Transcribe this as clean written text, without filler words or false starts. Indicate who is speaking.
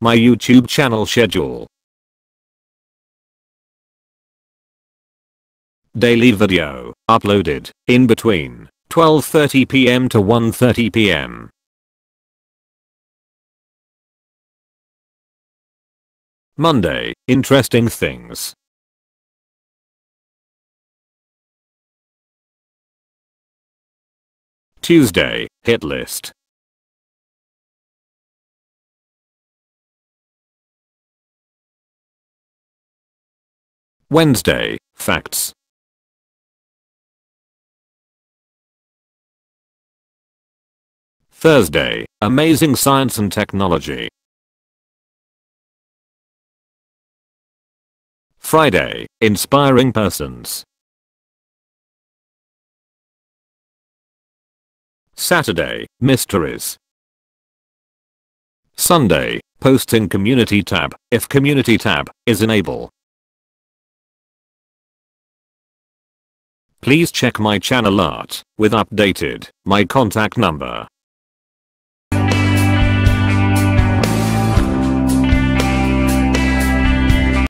Speaker 1: My YouTube channel schedule. Daily video uploaded in between 12:30 p.m. to 1:30 p.m. Monday, interesting things. Tuesday, hit list. Wednesday, facts. Thursday, amazing science and technology. Friday, inspiring persons. Saturday, mysteries. Sunday, posting community tab, if community tab is enable. Please check my channel art with updated my contact number.